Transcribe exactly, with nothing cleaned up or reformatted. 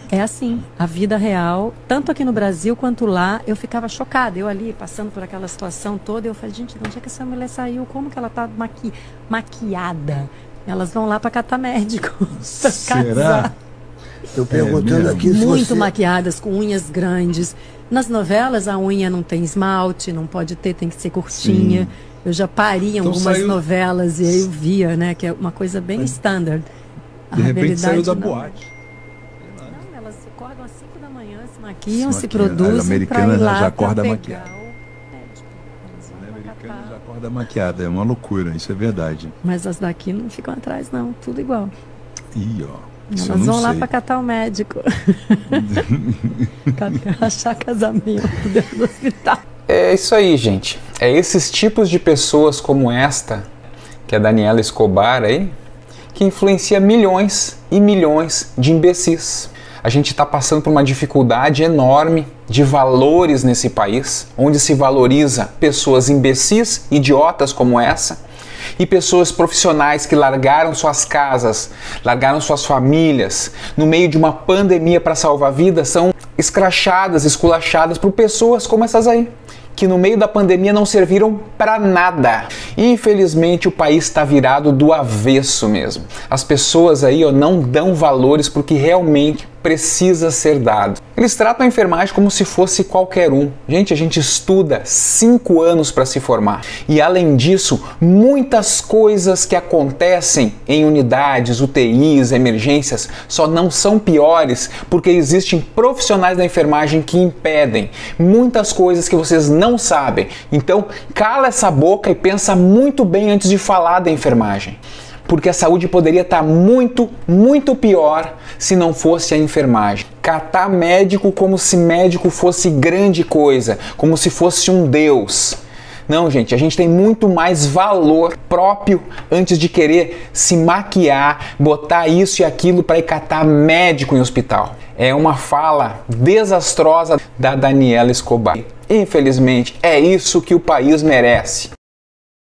É assim, a vida real, tanto aqui no Brasil quanto lá, eu ficava chocada. Eu ali, passando por aquela situação toda, eu falei, gente, de onde é que essa mulher saiu? Como que ela tá maqui maquiada? Elas vão lá para catar médico. Será? Eu perguntando é aqui se Muito você... maquiadas, com unhas grandes. Nas novelas, a unha não tem esmalte, não pode ter, tem que ser curtinha. Sim. Eu já pari em então algumas saiu... novelas e aí eu via, né, que é uma coisa bem standard. De repente saiu da não... boate. Não, elas acordam às cinco da manhã, se maquiam, se, se produzem. As americanas já, já acordam maquiada. As americanas já acordam maquiada, é uma loucura, isso é verdade. Mas as daqui não ficam atrás, não, tudo igual. Ih, ó. Isso elas vão sei. lá para catar o médico. Achar casamento dentro do hospital. É isso aí, gente. É esses tipos de pessoas como esta, que é a Daniela Escobar aí, que influencia milhões e milhões de imbecis. A gente está passando por uma dificuldade enorme de valores nesse país, onde se valoriza pessoas imbecis, idiotas como essa, e pessoas profissionais que largaram suas casas, largaram suas famílias, no meio de uma pandemia para salvar vidas, são escrachadas, esculachadas por pessoas como essas aí, que no meio da pandemia não serviram para nada. Infelizmente o país está virado do avesso mesmo. As pessoas aí ó, não dão valores porque realmente precisa ser dado. Eles tratam a enfermagem como se fosse qualquer um. Gente, a gente estuda cinco anos para se formar. E além disso, muitas coisas que acontecem em unidades, U T Is, emergências, só não são piores porque existem profissionais da enfermagem que impedem. Muitas coisas que vocês não sabem. Então, cala essa boca e pensa muito bem antes de falar da enfermagem. Porque a saúde poderia estar muito, muito pior se não fosse a enfermagem. Catar médico como se médico fosse grande coisa, como se fosse um deus. Não, gente, a gente tem muito mais valor próprio antes de querer se maquiar, botar isso e aquilo para ir catar médico em hospital. É uma fala desastrosa da Daniela Escobar. Infelizmente, é isso que o país merece.